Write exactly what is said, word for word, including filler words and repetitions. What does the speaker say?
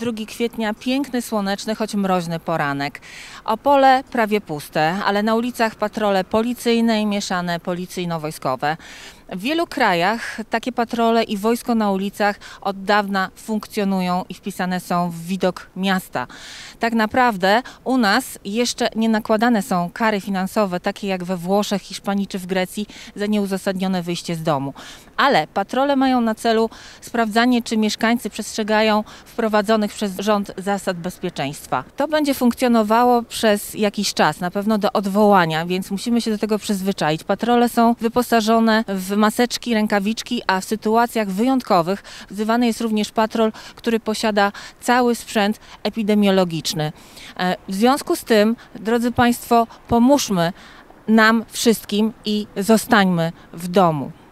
drugiego kwietnia piękny, słoneczny, choć mroźny poranek. Opole prawie puste, ale na ulicach patrole policyjne i mieszane policyjno-wojskowe. W wielu krajach takie patrole i wojsko na ulicach od dawna funkcjonują i wpisane są w widok miasta. Tak naprawdę u nas jeszcze nie nakładane są kary finansowe, takie jak we Włoszech, Hiszpanii czy w Grecji, za nieuzasadnione wyjście z domu. Ale patrole mają na celu sprawdzanie, czy mieszkańcy przestrzegają wprowadzonych przez rząd zasad bezpieczeństwa. To będzie funkcjonowało przez jakiś czas, na pewno do odwołania, więc musimy się do tego przyzwyczaić. Patrole są wyposażone w maseczki, rękawiczki, a w sytuacjach wyjątkowych wzywany jest również patrol, który posiada cały sprzęt epidemiologiczny. W związku z tym, drodzy Państwo, pomóżmy nam wszystkim i zostańmy w domu.